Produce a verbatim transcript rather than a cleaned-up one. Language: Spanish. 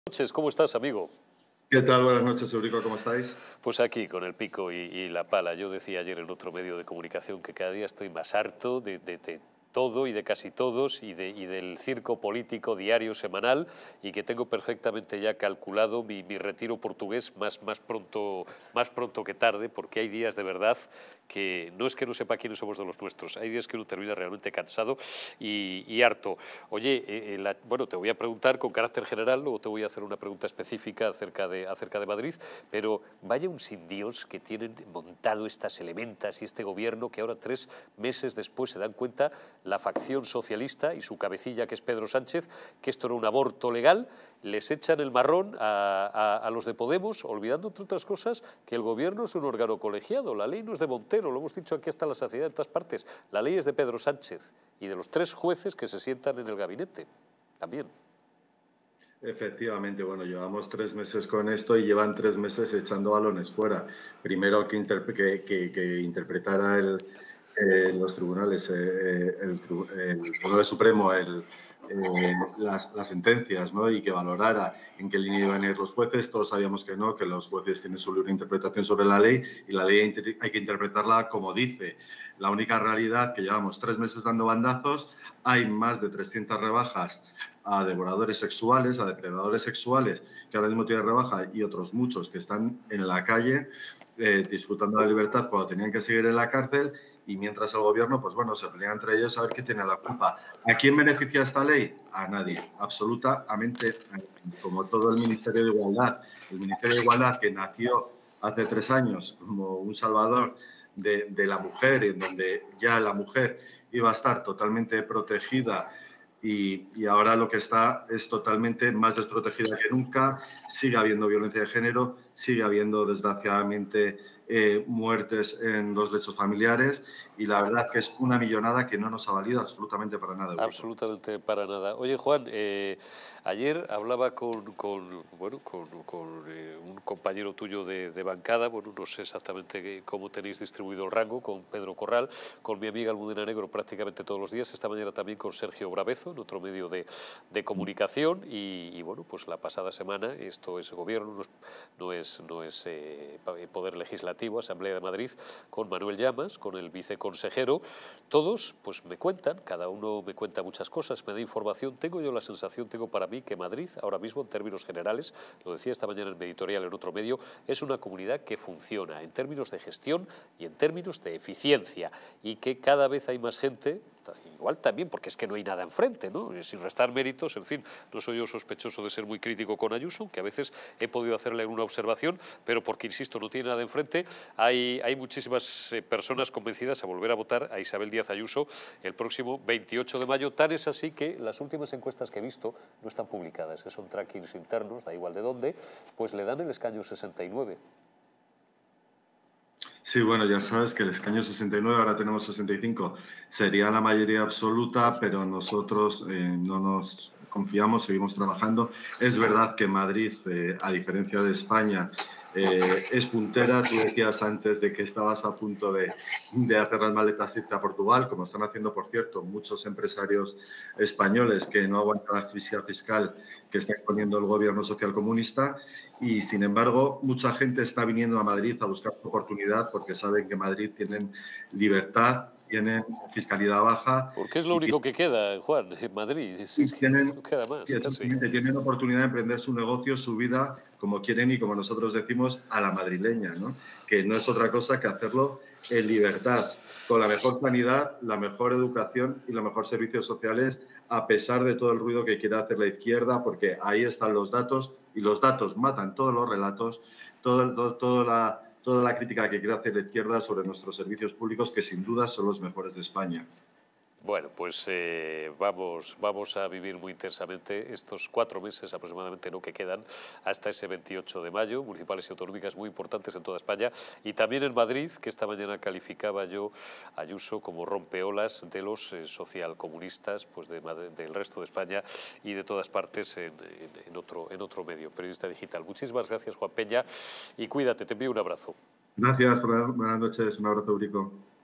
Noches, ¿cómo estás, amigo? ¿Qué tal? Buenas noches, Eurico, ¿cómo estáis? Pues aquí, con el pico y, y la pala. Yo decía ayer en otro medio de comunicación que cada día estoy más harto de, de- de todo y de casi todos y, de- y del circo político diario, semanal, y que tengo perfectamente ya calculado mi, mi retiro portugués más, más, pronto, más pronto que tarde, porque hay días de verdad que no es que no sepa quiénes somos de los nuestros, hay días que uno termina realmente cansado y, y harto. Oye, eh, eh, la- bueno, te voy a preguntar con carácter general, luego te voy a hacer una pregunta específica acerca de, acerca de Madrid, pero vaya un sin Dios que tienen montado estas elementas y este gobierno que ahora, tres meses después, se dan cuenta, la facción socialista y su cabecilla, que es Pedro Sánchez, que esto era un aborto legal, les echan el marrón a, a, a los de Podemos, olvidando, entre otras cosas, que el gobierno es un órgano colegiado, la ley no es de Montero, lo hemos dicho aquí hasta la saciedad en todas partes, la ley es de Pedro Sánchez y de los tres jueces que se sientan en el gabinete, también. Efectivamente, bueno, llevamos tres meses con esto y llevan tres meses echando balones fuera. Primero que, interp que, que, que interpretara el, eh, los tribunales, eh, eh, el, el Tribunal Supremo, el, eh, las, las sentencias, ¿no? Y que valorara en qué línea iban a ir los jueces. Todos sabíamos que no, que los jueces tienen su libre interpretación sobre la ley y la ley hay que interpretarla como dice. La única realidad que llevamos tres meses dando bandazos, hay más de trescientas rebajas a devoradores sexuales, a depredadores sexuales, que ahora mismo tienen rebaja, y otros muchos que están en la calle eh, disfrutando de la libertad cuando tenían que seguir en la cárcel, y mientras el gobierno, pues bueno, se pelea entre ellos a ver quién tiene la culpa. ¿A quién beneficia esta ley? A nadie, absolutamente a nadie. Como todo el Ministerio de Igualdad. El Ministerio de Igualdad, que nació hace tres años como un salvador de, de la mujer, en donde ya la mujer iba a estar totalmente protegida, y, y ahora lo que está es totalmente más desprotegida que nunca. Sigue habiendo violencia de género, sigue habiendo, desgraciadamente, eh, muertes en los lechos familiares, y la verdad que es una millonada que no nos ha valido absolutamente para nada, Eurico. Absolutamente para nada. Oye, Juan, eh, ayer hablaba con, con, bueno, con, con eh, un compañero tuyo de, de bancada, bueno, no sé exactamente cómo tenéis distribuido el rango, con Pedro Corral, con mi amiga Almudena Negro prácticamente todos los días, esta mañana también con Sergio Bravezo, en otro medio de, de comunicación, y, y, bueno, pues la pasada semana, esto es gobierno, no es, no es, no es eh, Poder Legislativo, Asamblea de Madrid, con Manuel Llamas, con el viceconsejero, todos pues me cuentan, cada uno me cuenta muchas cosas, me da información. Tengo yo la sensación, tengo para mí que Madrid, ahora mismo en términos generales, lo decía esta mañana en mi editorial en otro medio, es una comunidad que funciona en términos de gestión y en términos de eficiencia, y que cada vez hay más gente, igual también porque es que no hay nada enfrente, ¿no? Sin restar méritos, en fin, no soy yo sospechoso de ser muy crítico con Ayuso, que a veces he podido hacerle una observación, pero porque, insisto, no tiene nada enfrente, hay, hay muchísimas eh, personas convencidas a volver a votar a Isabel Díaz Ayuso el próximo veintiocho de mayo. Tan es así que las últimas encuestas que he visto no están publicadas, que son trackings internos, da igual de dónde, pues le dan el escaño sesenta y nueve. Sí, bueno, ya sabes que el escaño sesenta y nueve, ahora tenemos sesenta y cinco, sería la mayoría absoluta, pero nosotros eh, no nos confiamos, seguimos trabajando. Es verdad que Madrid, eh, a diferencia de España, eh, es puntera. Tú decías antes de que estabas a punto de, de hacer las maletas e irte a Portugal, como están haciendo, por cierto, muchos empresarios españoles que no aguantan la crisis fiscal que está imponiendo el gobierno socialcomunista. Y, sin embargo, mucha gente está viniendo a Madrid a buscar oportunidad porque saben que Madrid tienen libertad, tienen fiscalidad baja Porque es lo y, único que queda, Juan, en Madrid, es, es y que tienen, no queda y más, casi. exactamente, tienen oportunidad de emprender su negocio, su vida, como quieren y como nosotros decimos, a la madrileña, ¿no? Que no es otra cosa que hacerlo en libertad, con la mejor sanidad, la mejor educación y los mejores servicios sociales, a pesar de todo el ruido que quiera hacer la izquierda, porque ahí están los datos, y los datos matan todos los relatos, todo, todo, todo la, toda la crítica que quiere hacer la izquierda sobre nuestros servicios públicos, que sin duda son los mejores de España. Bueno, pues eh, vamos, vamos a vivir muy intensamente estos cuatro meses aproximadamente, ¿no?, que quedan hasta ese veintiocho de mayo, municipales y autonómicas muy importantes en toda España, y también en Madrid, que esta mañana calificaba yo a Ayuso como rompeolas de los eh, socialcomunistas, pues de, del resto de España y de todas partes en, en, en, otro, en otro medio, periodista digital. Muchísimas gracias, Juan Peña, y cuídate, te envío un abrazo. Gracias, buenas noches, un abrazo, Eurico.